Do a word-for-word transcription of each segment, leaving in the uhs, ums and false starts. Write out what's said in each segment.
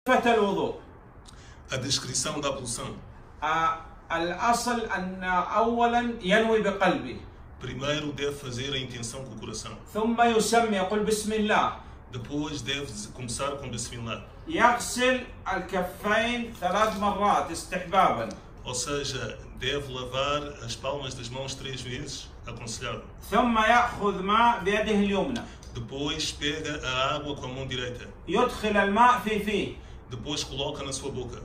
صفة الوضوء. A descrição da ablução. آه الأصل أن أولا ينوي بقلبه. Primeiro deve fazer a intenção com o coração. ثم يسمي يقول بسم الله. Depois deve começar com Bismillah. يغسل الكفين ثلاث مرات استحبابا. Ou seja, deve lavar as palmas das mãos três vezes, aconselhado. ثم يأخذ ماء بيده اليمنى. Depois pega a água com a mão direita. يدخل الماء في فيه. Depois coloca na sua boca.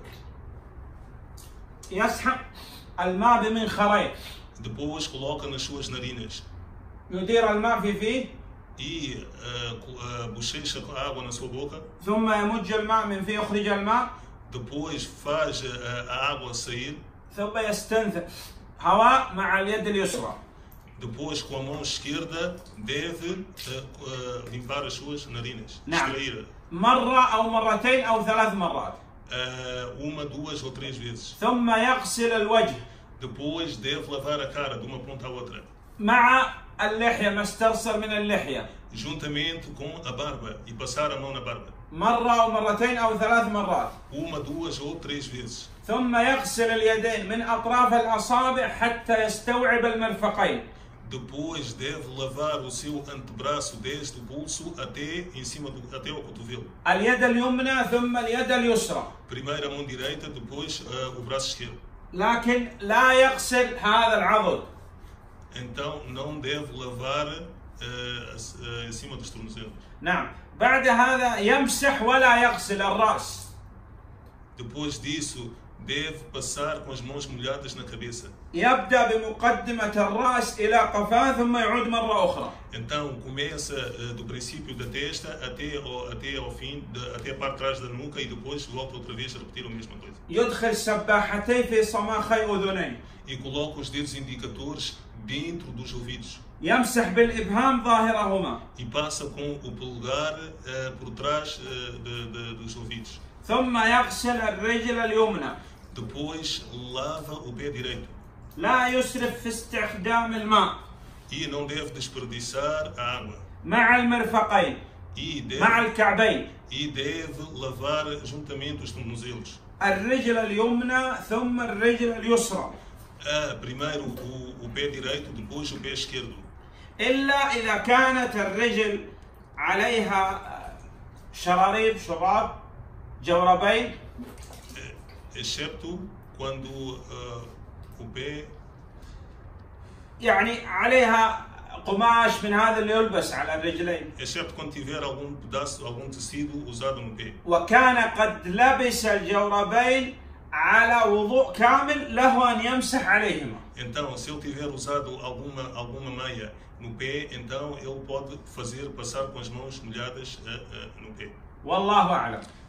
يسحب الماء بمنخرين. Depois coloca nas suas narinas. يدير الماء في فيه. E uh, uh, bochecha a água na sua boca. ثم يمج الماء من فيه يخرج الماء. Depois faz uh, a água sair. ثم يستنثر هواء مع اليد اليسرى. Depois, com a mão esquerda, deve uh, uh, limpar as suas narinas. نعم. Extrair. مرة أو مرتين أو ثلاث مرات. Uh, uma, duas ou três vezes. ثم يغسل الوجه. Depois deve lavar a cara de uma ponta à outra. مع اللحية ما استرسل من اللحية. Juntamente com a barba e passar a mão na barba. مرة أو مرتين أو ثلاث مرات. Uma, duas ou três vezes. ثم يغسل اليدين من أطراف الأصابع حتى يستوعب المرفقين. Depois deve lavar o seu antebraço desde o pulso até em cima do, até ao cotovelo. اليد اليمنى ثم اليد اليسرى. Primeiro a mão direita, depois uh, o braço esquerdo. لكن لا يغسل هذا العضد. Então não deve lavar uh, uh, em cima dos tornozelos. نعم. بعد هذا يمسح ولا يغسل الرأس. Depois disso deve passar com as mãos molhadas na cabeça. يبدأ بمقدمة الرأس إلى قفاه ثم يعود مرة أخرى. Então começa uh, do princípio da testa até ao, até ao fim, de, até a parte de trás da nuca e depois volta outra vez a repetir a mesma coisa. يدخل سباحتي في صماخي أذنيه. E coloca os dedos indicadores dentro dos ouvidos. يمسح بالإبهام ظاهرهما. E passa com o polegar uh, por trás uh, de, de, dos ouvidos. ثم يغسل الرجل اليمنى. Depois lava o pé direito. لا يسرف في استخدام الماء. E não deve desperdiçar a água. مع المرفقين. E deve, مع الكعبين. e deve lavar juntamente os tornozelos. الرجل اليمنى ثم الرجل اليسرى. Ah, primeiro o, o pé direito, depois o pé esquerdo. إلا إذا كانت الرجل عليها شراريب شراب جوربين. Excepto quando uh, o pé يعني عليها قماش من هذا اللي يلبس على الرجلين. excepto quando tiver algum pedaço, algum tecido usado no pé. وكان قد لبس الجوربين على وضوء كامل له أن يمسح عليهما. Então, se ele tiver usado alguma alguma meia no pé, então ele pode fazer passar com as mãos molhadas uh, uh, no pé. والله أعلم.